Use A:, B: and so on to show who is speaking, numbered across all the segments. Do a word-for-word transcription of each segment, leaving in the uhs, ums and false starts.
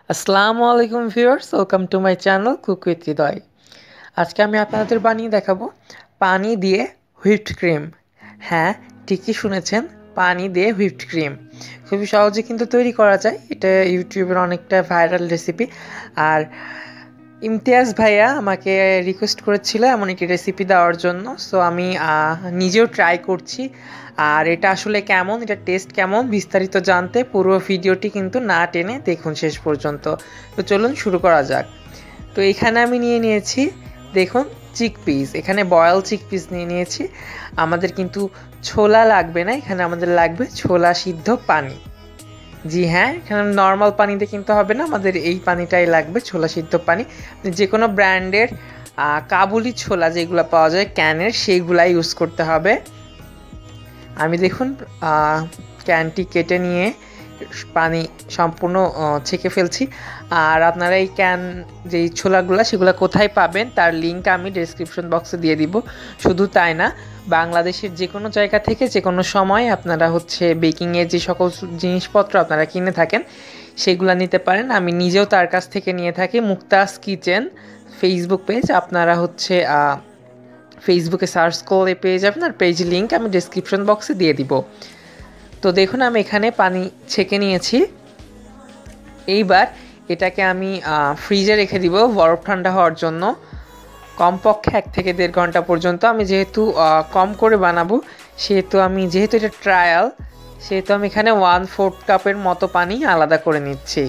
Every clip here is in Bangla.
A: আসসালামু আলাইকুম viewers, welcome to my channel cook with Hridoy. আজকে আমি আপনাদের বানিয়ে দেখাবো পানি দিয়ে হুইপড ক্রিম। হ্যাঁ, ঠিকই শুনেছেন, পানি দিয়ে হুইপড ক্রিম খুবই সহজে কিন্তু তৈরি করা যায়। এটা ইউটিউবের অনেকটা ভাইরাল রেসিপি। আর ইমতিয়াজ ভাইয়া আমাকে রিকোয়েস্ট করেছিল এমন একটি রেসিপি দেওয়ার জন্য, সো আমি নিজেও ট্রাই করছি। আর এটা আসলে কেমন, এটা টেস্ট কেমন বিস্তারিত জানতে পুরো ভিডিওটি কিন্তু না টেনে দেখুন শেষ পর্যন্ত। তো চলুন শুরু করা যাক। তো এখানে আমি নিয়ে নিয়েছি, দেখুন, চিকপিস। এখানে বয়েল চিকপিস নিয়ে নিয়েছি। আমাদের কিন্তু ছোলা লাগবে না, এখানে আমাদের লাগবে ছোলা সিদ্ধ পানি। জি হ্যাঁ, এখানে নর্মাল পানিতে কিন্তু হবে না, আমাদের এই পানিটাই লাগবে, ছোলা সিদ্ধ পানি। যে কোনো ব্র্যান্ডের কাবুলি ছোলা যেগুলো পাওয়া যায় ক্যানের, সেইগুলাই ইউজ করতে হবে। আমি দেখুন ক্যানটি কেটে নিয়ে পানি সম্পূর্ণ ছেঁকে ফেলছি। আর আপনারা এই ক্যান যেই ছোলাগুলো সেগুলো কোথায় পাবেন তার লিঙ্ক আমি ডেসক্রিপশন বক্সে দিয়ে দিব। শুধু তাই না, বাংলাদেশের যে কোনো জায়গা থেকে যে কোনো সময় আপনারা হচ্ছে বেকিংয়ের যে সকল জিনিসপত্র আপনারা কিনে থাকেন সেগুলো নিতে পারেন। আমি নিজেও তার কাছ থেকে নিয়ে থাকি। মুক্তাজ কিচেন ফেসবুক পেজ, আপনারা হচ্ছে ফেসবুকে সার্চ করে পেয়ে যাবেন, আর পেজ লিঙ্ক আমি ডেসক্রিপশন বক্সে দিয়ে দিব। তো দেখুন আমি এখানে পানি ছেঁকে নিয়েছি। এইবার এটাকে আমি ফ্রিজে রেখে দিব বরফ ঠান্ডা হওয়ার জন্য, কমপক্ষে এক থেকে দেড় ঘন্টা পর্যন্ত। আমি যেহেতু কম করে বানাবো সেহেতু আমি যেহেতু এটা ট্রায়াল সেহেতু আমি এখানে ওয়ান ফোর্থ কাপের মতো পানি আলাদা করে নিচ্ছি।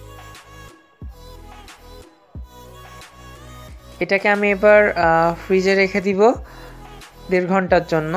A: এটাকে আমি এবার ফ্রিজে রেখে দিব দেড় ঘন্টার জন্য।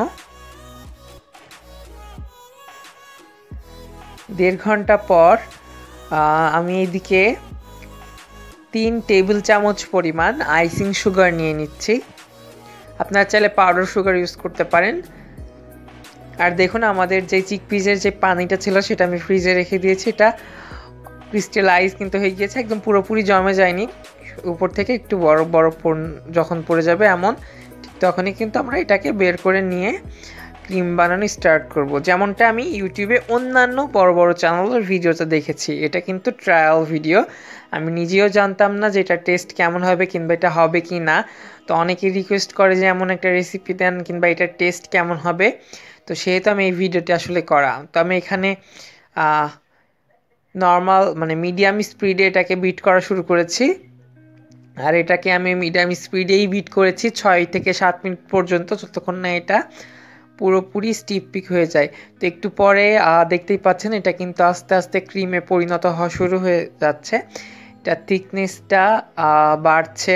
A: দেড় ঘন্টা পর আমি এদিকে তিন টেবিল চামচ পরিমাণ আইসিং সুগার নিয়ে নিচ্ছি। আপনারা চাইলে পাউডার সুগার ইউজ করতে পারেন। আর দেখুন আমাদের যে চিকপিসের যে পানিটা ছিল সেটা আমি ফ্রিজে রেখে দিয়েছি। এটা ক্রিস্টালাইজ কিন্তু হয়ে গিয়েছে, একদম পুরোপুরি জমে যায়নি। উপর থেকে একটু বরফ বরফ যখন পড়ে যাবে এমন, ঠিক তখনই কিন্তু আমরা এটাকে বের করে নিয়ে ক্রিম বানানো স্টার্ট করব। যেমনটা আমি ইউটিউবে অন্যান্য বড় বড় চ্যানেলের ভিডিওতে দেখেছি। এটা কিন্তু ট্রায়াল ভিডিও, আমি নিজেও জানতাম না যে এটা টেস্ট কেমন হবে কিংবা এটা হবে কি না। তো অনেকেই রিকোয়েস্ট করে যে এমন একটা রেসিপি দেন কিংবা এটার টেস্ট কেমন হবে, তো সেহেতু আমি এই ভিডিওটি আসলে করা। তো আমি এখানে নর্মাল মানে মিডিয়াম স্পিডে এটাকে বিট করা শুরু করেছি। আর এটাকে আমি মিডিয়াম স্পিডেই বিট করেছি ছয় থেকে সাত মিনিট পর্যন্ত, যতক্ষণ না এটা পুরোপুরি স্টিপ পিক হয়ে যায়। তো একটু পরে দেখতেই পাচ্ছেন এটা কিন্তু আস্তে আস্তে ক্রিমে পরিণত হওয়া শুরু হয়ে যাচ্ছে। এটা থিকনেসটা বাড়ছে,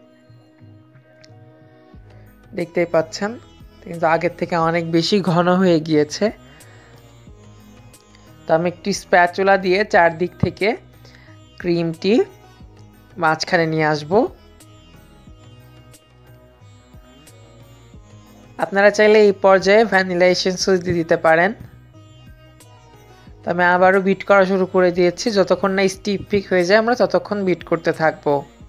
A: দেখতেই পাচ্ছেন, কিন্তু আগের থেকে অনেক বেশি ঘন হয়ে গিয়েছে। তো আমি একটি স্প্যাচুলা দিয়ে চারদিক থেকে ক্রিমটি মাঝখানে নিয়ে আসব। আপনারা চাইলে এই পর্যায়ে ভ্যানিলা এসেন্স দিয়ে দিতে পারেন। তো আমি আবারও বিট করা শুরু করে দিয়েছি, যতক্ষণ না স্টিপ পিক হয়ে যায় আমরা ততক্ষণ বিট করতে থাকবো।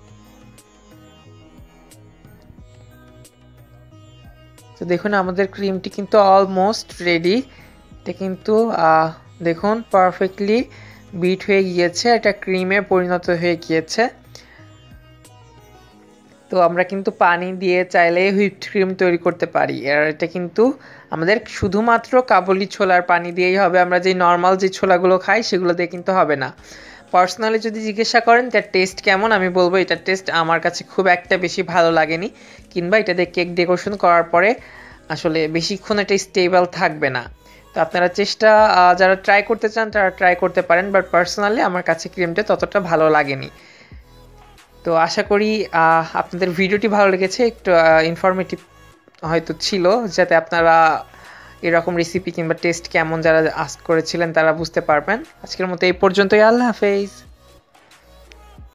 A: তো দেখুন আমাদের ক্রিমটি কিন্তু অলমোস্ট রেডি। এটা কিন্তু দেখুন পারফেক্টলি বিট হয়ে গিয়েছে, এটা ক্রিমে পরিণত হয়ে গিয়েছে। তো আমরা কিন্তু পানি দিয়ে চাইলে হুইপড ক্রিম তৈরি করতে পারি। আর এটা কিন্তু আমাদের শুধুমাত্র কাবুলি ছোলার পানি দিয়েই হবে, আমরা যে নর্মাল যে ছোলাগুলো খাই সেগুলো দিয়ে কিন্তু হবে না। পার্সোনালি যদি জিজ্ঞাসা করেন এটার টেস্ট কেমন, আমি বলবো এটার টেস্ট আমার কাছে খুব একটা বেশি ভালো লাগেনি, কিংবা এটা দিয়ে কেক ডেকোরেশন করার পরে আসলে বেশিক্ষণ এটা স্টেবল থাকবে না। তো আপনারা চেষ্টা যারা ট্রাই করতে চান তারা ট্রাই করতে পারেন, বাট পার্সোনালি আমার কাছে ক্রিমটা ততটা ভালো লাগেনি। তো আশা করি আপনাদের ভিডিওটি ভালো লেগেছে, একটু ইনফরমেটিভ হয়তো ছিল, যাতে আপনারা এরকম রেসিপি কিংবা টেস্ট কেমন যারা আস্ক করেছিলেন তারা বুঝতে পারবেন। আজকের মতো এই পর্যন্তই, আল্লাহ হাফেজ।